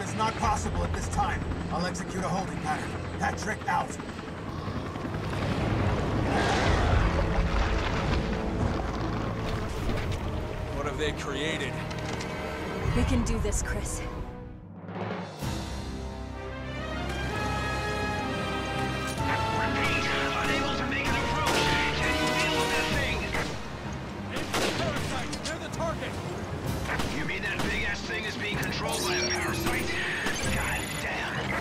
is not possible at this time. I'll execute a holding pattern. Patrick out. What have they created? We can do this, Chris. Repeat, unable to make an approach. Can you deal with that thing? Aim for the parasite! Near the target! You mean that big-ass thing is being controlled by a parasite? God damn.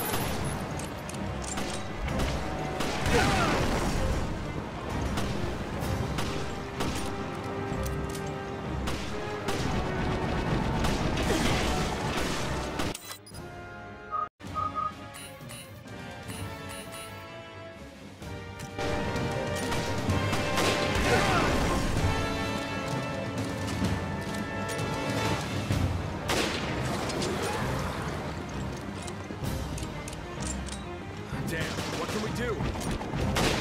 Damn, what can we do?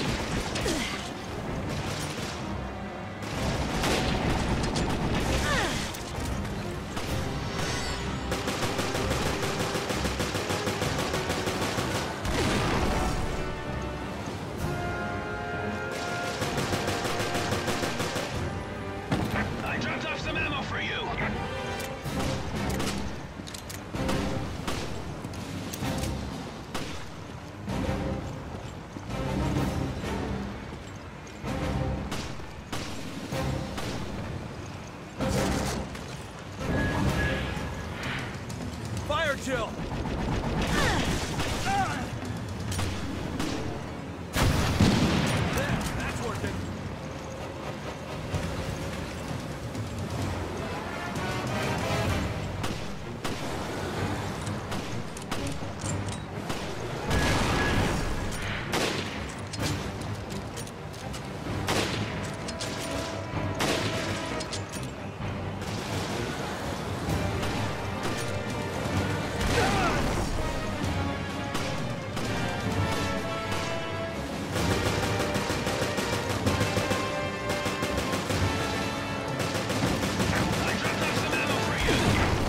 I dropped off some ammo for you. Fire chill! There, that's working. I dropped off some ammo for you.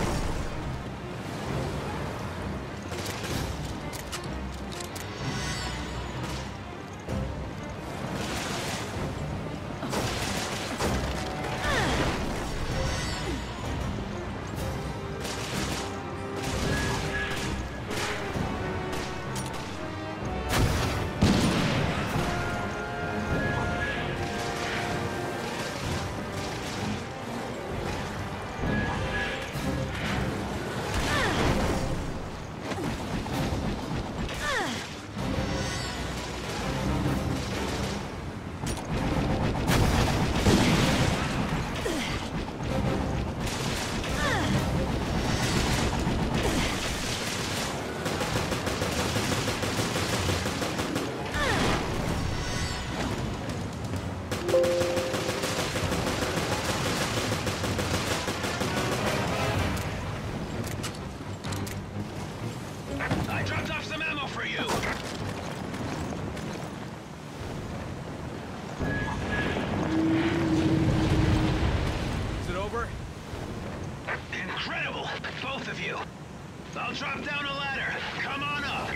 I dropped off some ammo for you. Is it over? Incredible, both of you. I'll drop down a ladder. Come on up.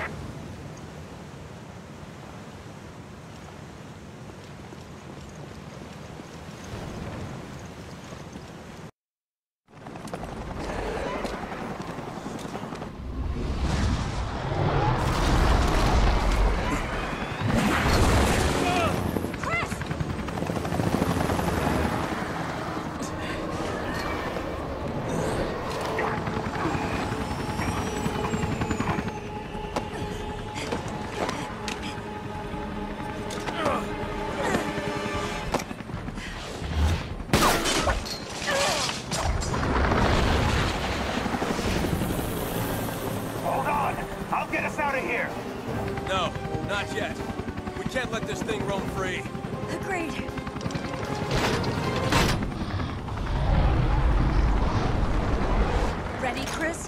Hold on! I'll get us out of here! No, not yet. We can't let this thing roam free. Agreed. Ready, Chris?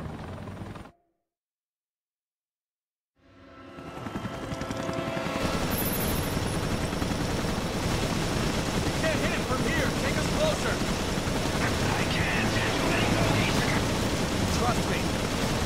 Can't hit it from here. Take us closer. I can't. Too many bodies. Trust me.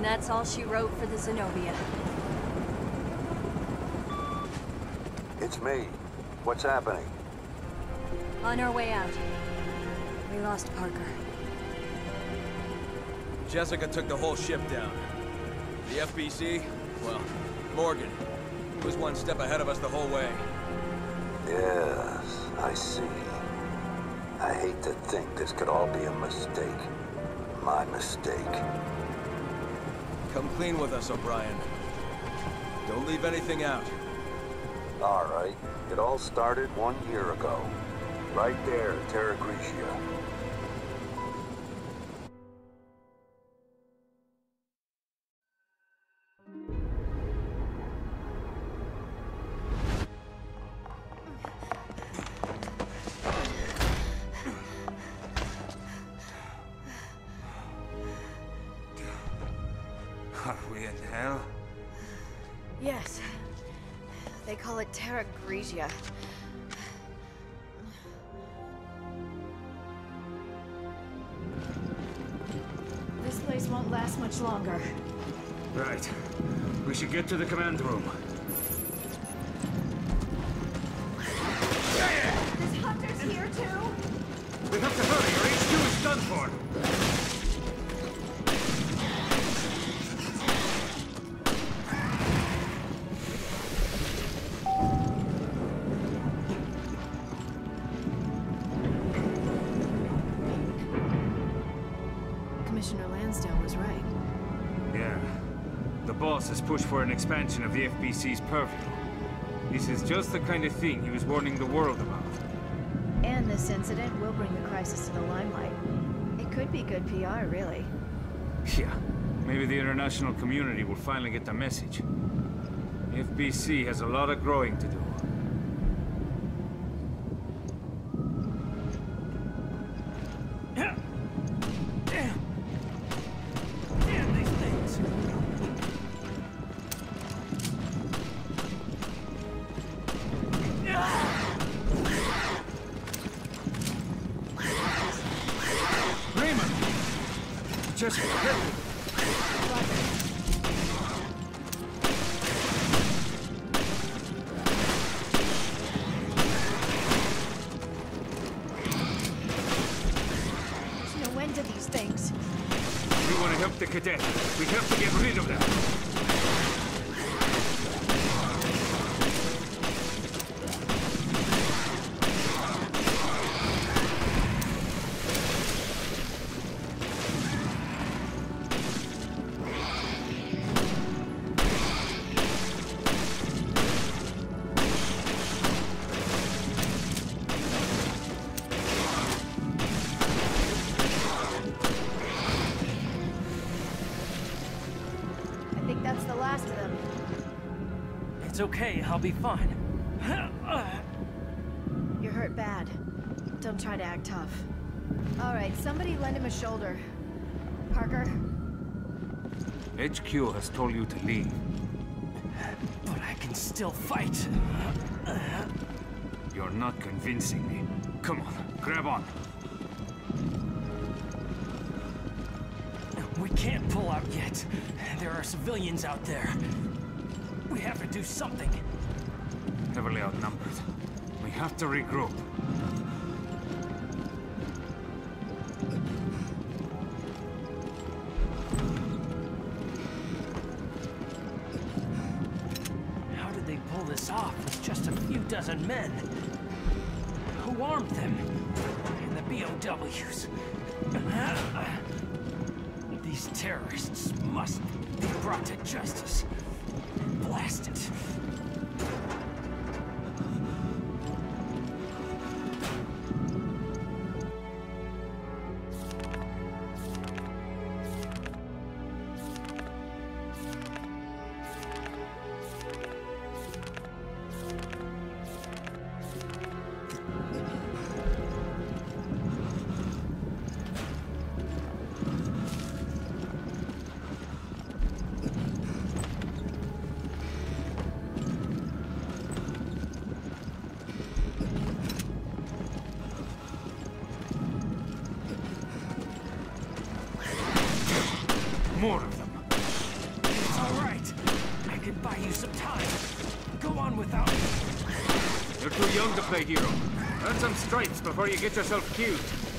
that's all she wrote for the Zenobia. It's me. What's happening? On our way out, we lost Parker. Jessica took the whole ship down. The FBC, well, Morgan. He was one step ahead of us the whole way. Yes, I see. I hate to think this could all be a mistake. My mistake. Come clean with us, O'Brien. Don't leave anything out. All right. It all started 1 year ago. Right there, Terra Grigia. Are we in hell? Yes. They call it Terra Grigia. This place won't last much longer. Right. We should get to the command room. There's hunters here too? We have to hurry or HQ is done for! Commissioner Lansdale was right. Yeah. The boss has pushed for an expansion of the FBC's purview. This is just the kind of thing he was warning the world about. And this incident will bring the crisis to the limelight. It could be good PR, really. Yeah. Maybe the international community will finally get the message. The FBC has a lot of growing to do. Just hit me. There's no end to these things. We want to help the cadet. We have to get rid of them. I think that's the last of them. It's okay, I'll be fine. You're hurt bad. Don't try to act tough. All right, somebody lend him a shoulder. Parker? HQ has told you to leave. But I can still fight. You're not convincing me. Come on, grab on. We can't pull out yet. There are civilians out there. We have to do something. Heavily outnumbered. We have to regroup. How did they pull this off with just a few dozen men? Who armed them? And the BOWs. These terrorists must be brought to justice. Blasted. More of them. buy you some time. Go on without me. You're too young to play hero. Earn some stripes before you get yourself killed.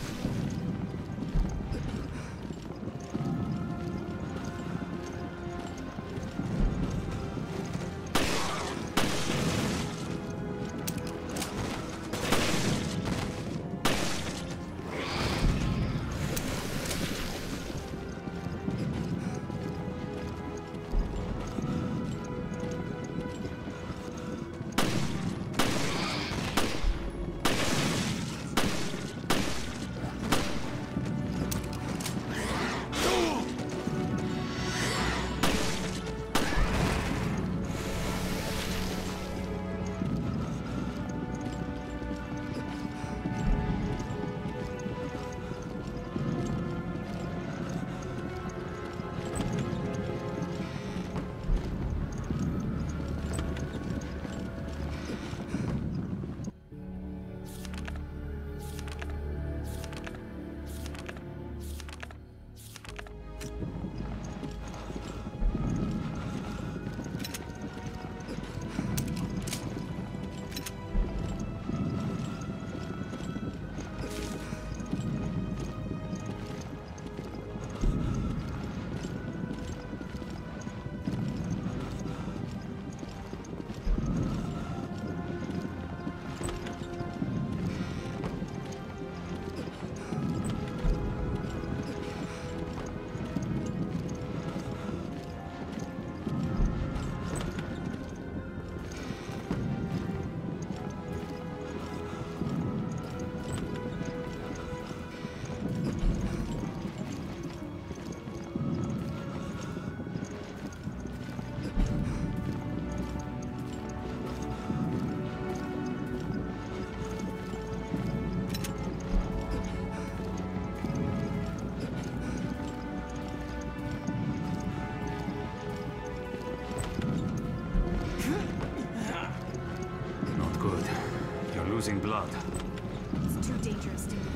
Losing blood. It's too dangerous, dude.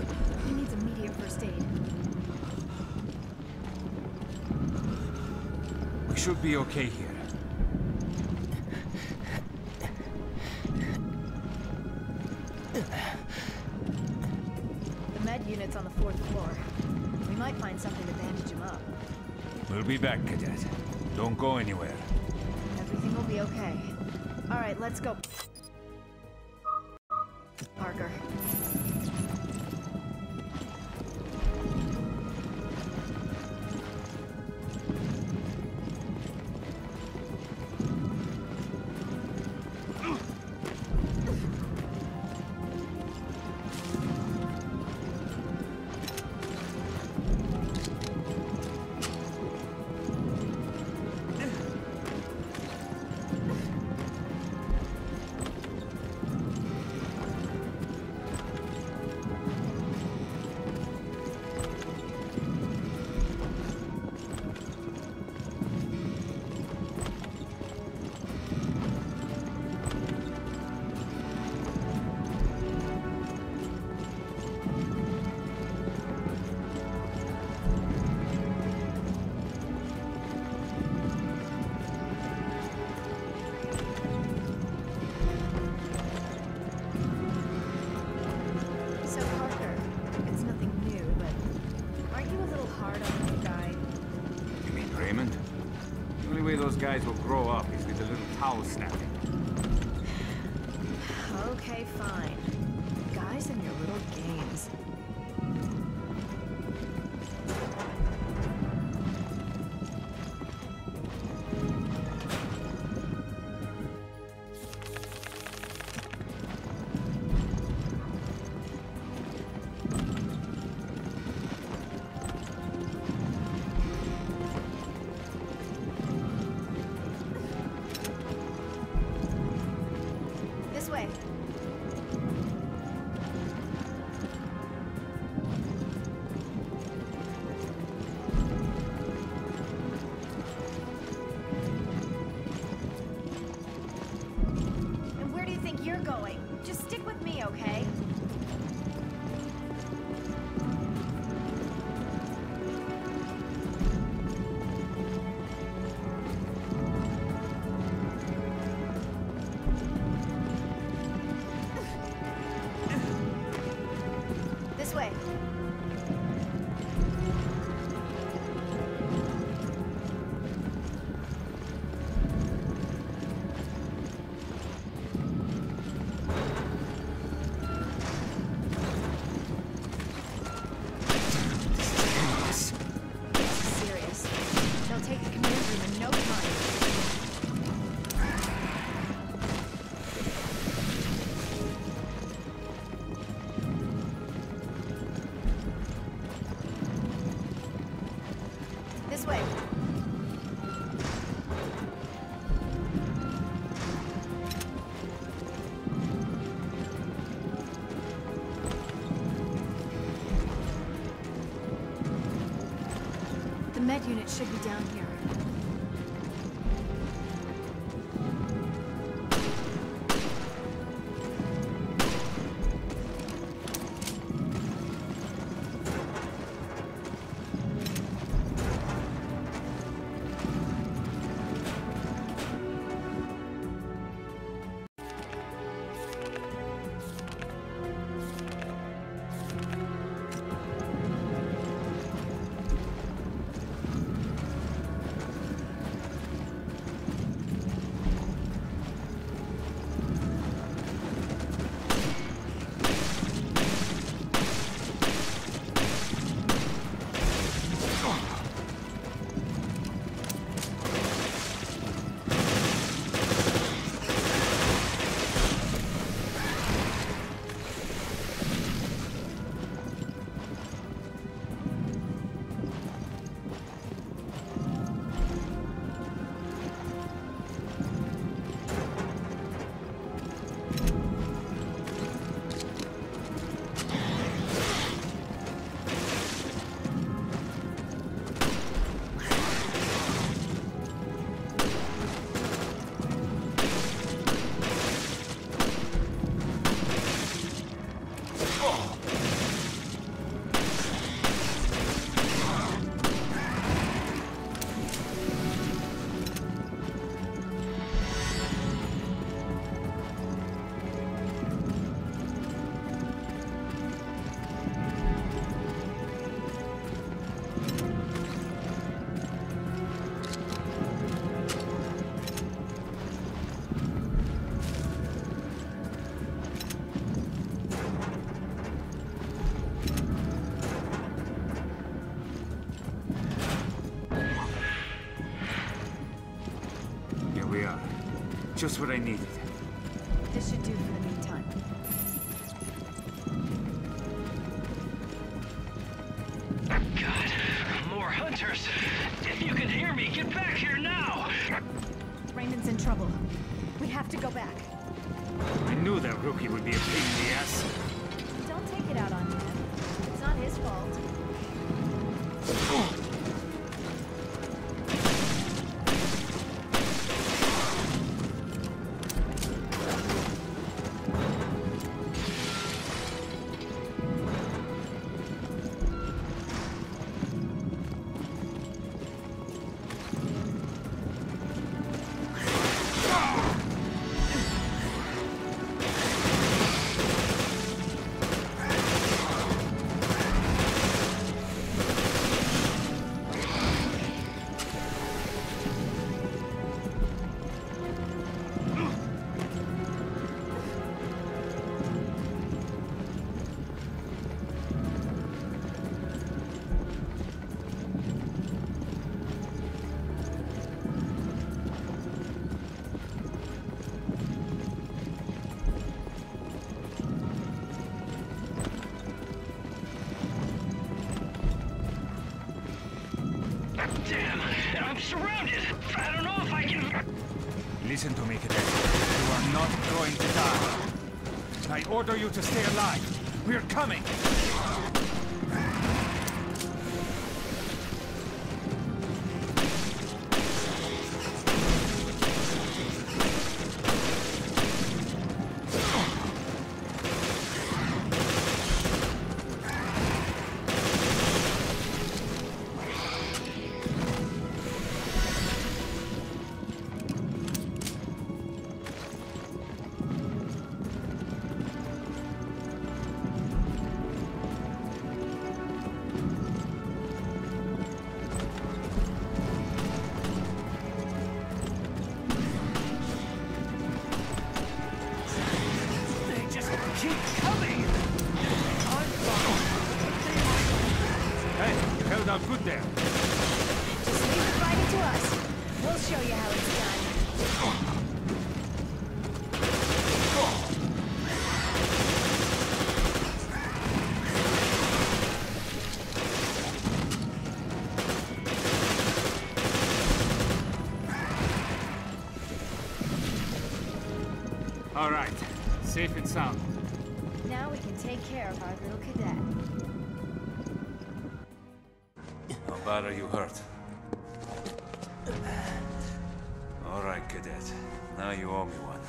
He needs immediate first aid. We should be okay here. The med unit's on the 4th floor. We might find something to bandage him up. We'll be back, Cadet. Don't go anywhere. Everything will be okay. All right, let's go. Parker. Guys will grow up is with a little towel snapping. Okay, fine. Guys and your little games. This way. This way. The med unit should be down here. Just what I needed. This should do for the meantime. God, more hunters! If you can hear me, get back here now! Raymond's in trouble. We have to go back. I knew that rookie would be a pain in the ass. Don't take it out on him. It's not his fault. Damn, I'm surrounded. I don't know if I can... Listen to me, Cadet. You are not going to die. I order you to stay alive. We're coming. out good there. Just leave the fighting to us. We'll show you how it's done. All right, safe and sound. Now we can take care of our little cadet. How bad are you hurt? All right, cadet. Now you owe me one.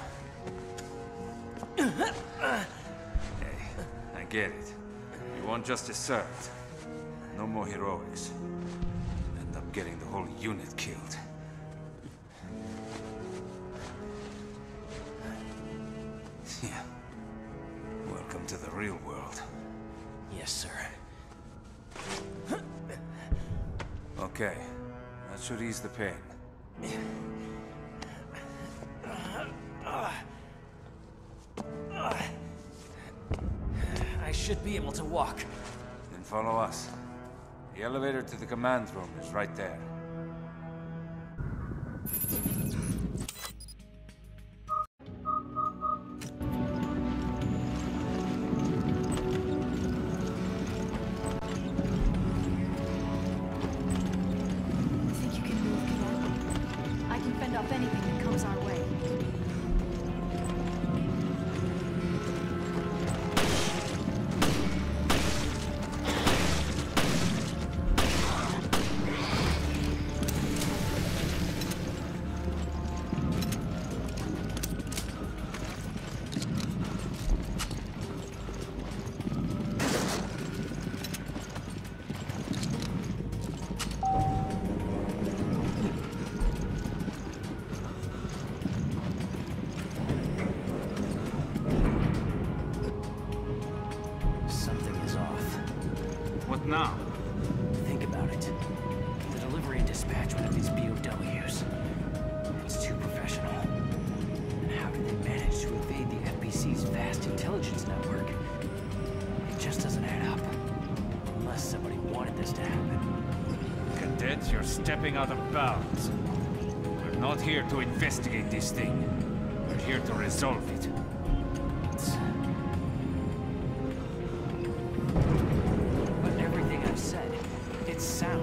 Hey, I get it. You want justice served. No more heroics. End up getting the whole unit killed. Yeah. Welcome to the real world. Yes, sir. Okay. That should ease the pain. I should be able to walk. Then follow us. The elevator to the command room is right there. Think you can move, cadet? I can fend off anything that comes our way. Something is off. What now? Think about it. The delivery and dispatchment of these BOWs. It's too professional. And how did they manage to evade the FBC's vast intelligence network? It just doesn't add up. Unless somebody wanted this to happen. Cadet, you're stepping out of bounds. We're not here to investigate this thing. We're here to resolve it. But everything I've said, it's sound.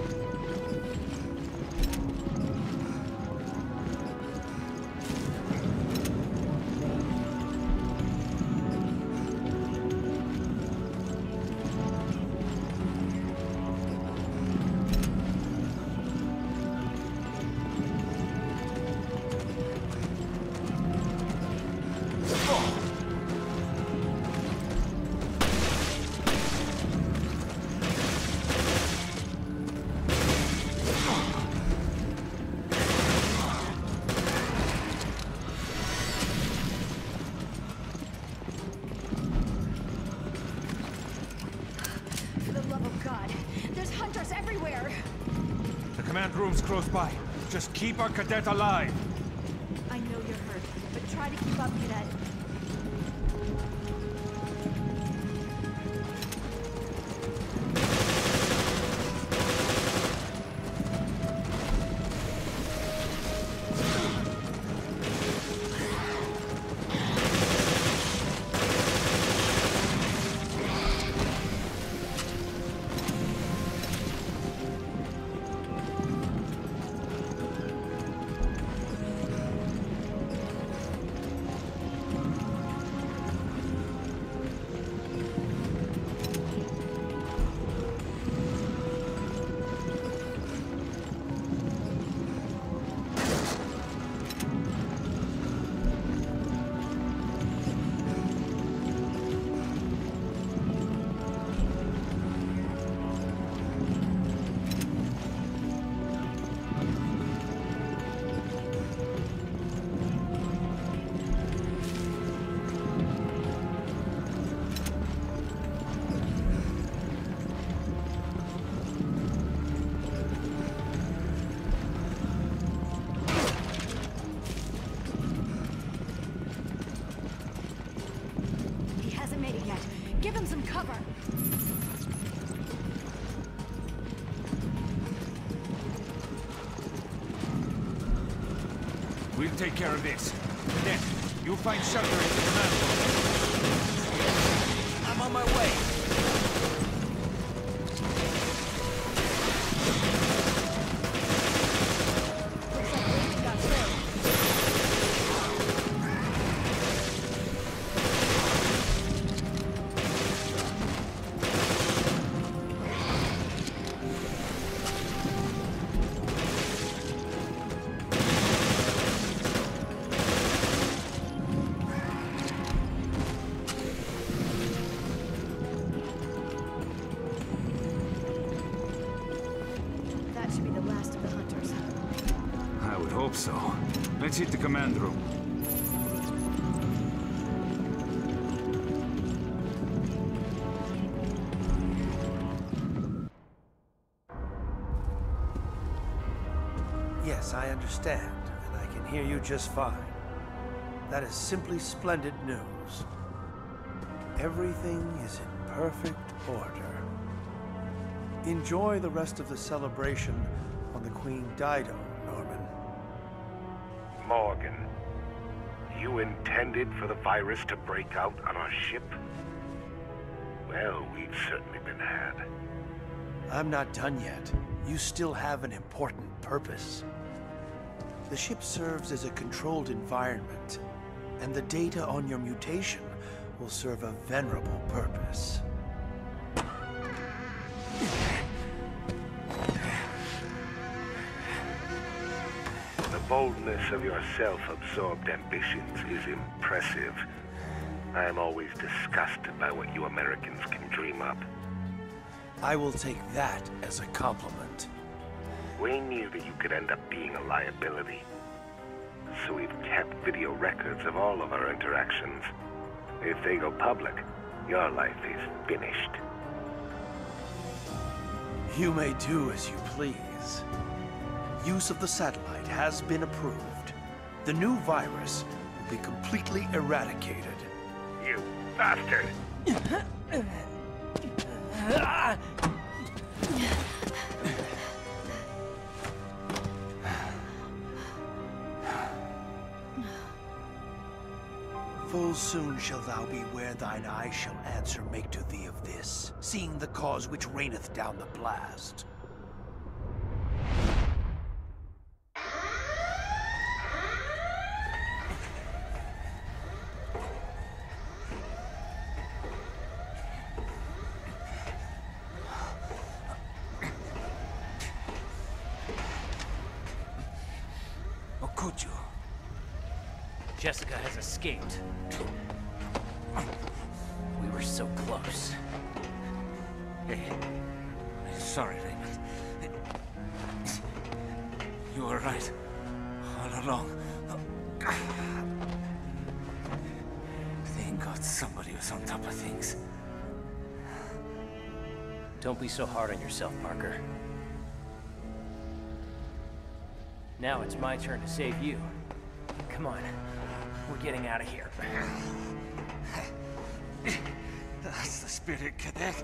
For the love of God, there's hunters everywhere! The command room's close by. Just keep our cadet alive. I know you're hurt, but try to keep up, cadet. I'll take care of this. Then, you find shelter in the command room. I'm on my way. That should be the last of the hunters. I would hope so. Let's hit the command room. Yes, I understand, and I can hear you just fine. That is simply splendid news. Everything is in perfect order. Enjoy the rest of the celebration on the Queen Dido, Norman. Morgan, you intended for the virus to break out on our ship? Well, we've certainly been had. I'm not done yet. You still have an important purpose. The ship serves as a controlled environment, and the data on your mutation will serve a venerable purpose. The boldness of your self-absorbed ambitions is impressive. I am always disgusted by what you Americans can dream up. I will take that as a compliment. We knew that you could end up being a liability. So we've kept video records of all of our interactions. If they go public, your life is finished. You may do as you please. Use of the satellite has been approved. The new virus will be completely eradicated. You bastard! Full soon shalt thou be where thine eye shall answer make to thee of this, seeing the cause which reigneth down the blast. Okuju. Jessica has escaped. We were so close. Hey, sorry, Raymond. You were right. All along. Thank God somebody was on top of things. Don't be so hard on yourself, Parker. Now it's my turn to save you. Come on. We're getting out of here. That's the spirit, Cadet.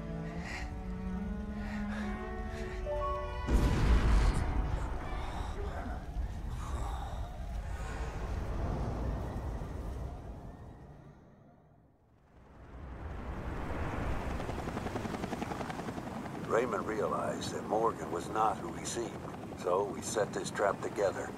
Raymond realized that Morgan was not who he seemed, so we set this trap together.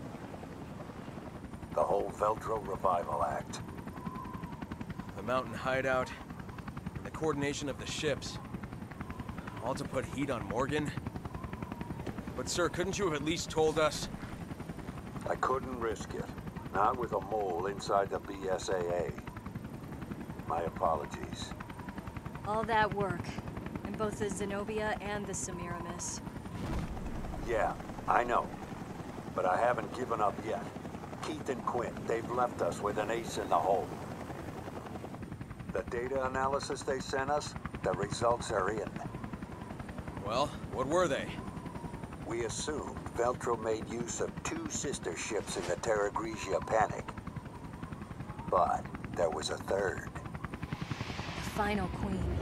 The whole Veltro Revival Act. The mountain hideout, and the coordination of the ships. All to put heat on Morgan? But sir, couldn't you have at least told us? I couldn't risk it. Not with a mole inside the BSAA. My apologies. All that work, in both the Zenobia and the Semiramis. Yeah, I know. But I haven't given up yet. Keith and Quinn, they've left us with an ace in the hole. The data analysis they sent us, the results are in. Well, what were they? We assumed Veltro made use of 2 sister ships in the Terra Grigia panic. But there was a third. The final queen.